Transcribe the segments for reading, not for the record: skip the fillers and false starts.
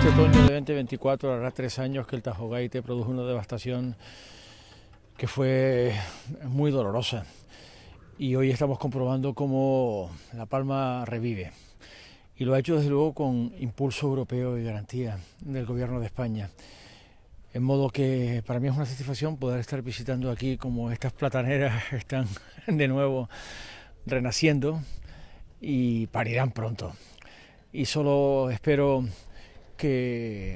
Este otoño de 2024 hará 3 años que el Tajogaite produjo una devastación que fue muy dolorosa, y hoy estamos comprobando cómo La Palma revive, y lo ha hecho desde luego con impulso europeo y garantía del Gobierno de España. En modo que para mí es una satisfacción poder estar visitando aquí como estas plataneras están de nuevo renaciendo y parirán pronto. Y solo espero que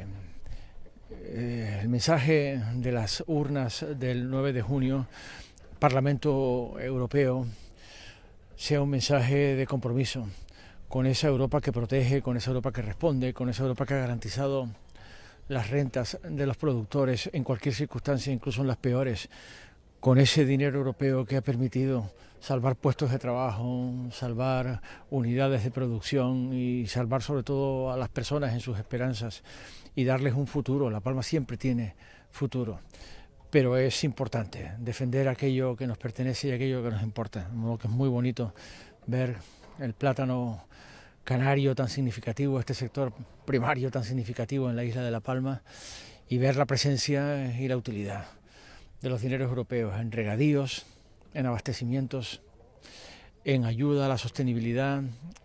el mensaje de las urnas del 9 de junio, Parlamento Europeo, sea un mensaje de compromiso con esa Europa que protege, con esa Europa que responde, con esa Europa que ha garantizado las rentas de los productores en cualquier circunstancia, incluso en las peores, con ese dinero europeo que ha permitido salvar puestos de trabajo, salvar unidades de producción y salvar sobre todo a las personas en sus esperanzas y darles un futuro. La Palma siempre tiene futuro, pero es importante defender aquello que nos pertenece y aquello que nos importa. De modo que es muy bonito ver el plátano canario tan significativo, este sector primario tan significativo en la isla de La Palma, y ver la presencia y la utilidad de los dineros europeos en regadíos, en abastecimientos, en ayuda a la sostenibilidad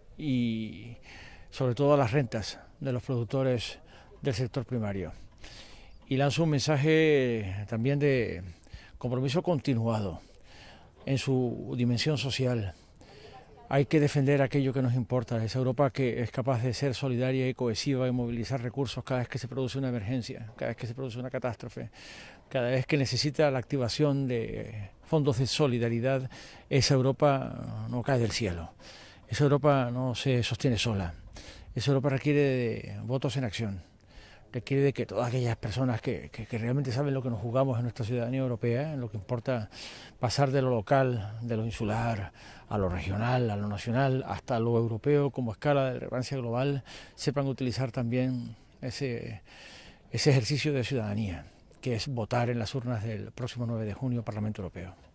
y sobre todo a las rentas de los productores del sector primario. Y lanzo un mensaje también de compromiso continuado en su dimensión social. Hay que defender aquello que nos importa, esa Europa que es capaz de ser solidaria y cohesiva y movilizar recursos cada vez que se produce una emergencia, cada vez que se produce una catástrofe, cada vez que necesita la activación de fondos de solidaridad. Esa Europa no cae del cielo, esa Europa no se sostiene sola, esa Europa requiere de votos en acción, requiere de que todas aquellas personas que realmente saben lo que nos jugamos en nuestra ciudadanía europea, en lo que importa pasar de lo local, de lo insular, a lo regional, a lo nacional, hasta lo europeo como escala de relevancia global, sepan utilizar también ese ejercicio de ciudadanía, que es votar en las urnas del próximo 9 de junio Parlamento Europeo.